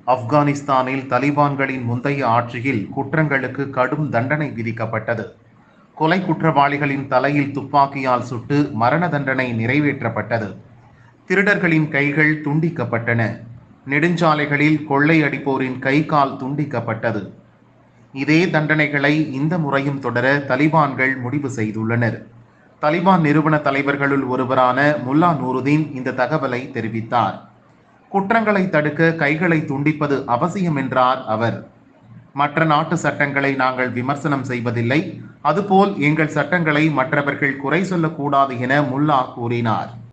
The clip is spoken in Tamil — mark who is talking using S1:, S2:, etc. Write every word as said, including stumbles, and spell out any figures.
S1: ஆப்கானிஸ்தானில் தலிபான்களின் முந்தைய ஆட்சியில் குற்றங்களுக்கு கடும் தண்டனை விதிக்கப்பட்டது. கொலை குற்றவாளிகளின் தலையில் துப்பாக்கியால் சுட்டு மரண தண்டனை நிறைவேற்றப்பட்டது. திருடர்களின் கைகள் துண்டிக்கப்பட்டன. நெடுஞ்சாலைகளில் கொள்ளையடிப்போரின் கை கால் துண்டிக்கப்பட்டது. இதே தண்டனைகளை இந்த முறையும் தொடர தலிபான்கள் முடிவு செய்துள்ளனர். தலிபான் நிறுவன தலைவர்களுள் ஒருவரான முல்லா நூருதீன் இந்த தகவலை தெரிவித்தார். குற்றங்களை தடுக்க கைகளை துண்டிப்பது அவசியம் என்றார் அவர். மற்ற நாட்டு சட்டங்களை நாங்கள் விமர்சனம் செய்வதில்லை, அதுபோல் எங்கள் சட்டங்களை மற்றவர்கள் குறை சொல்லக்கூடாது என முல்லா கூறினார்.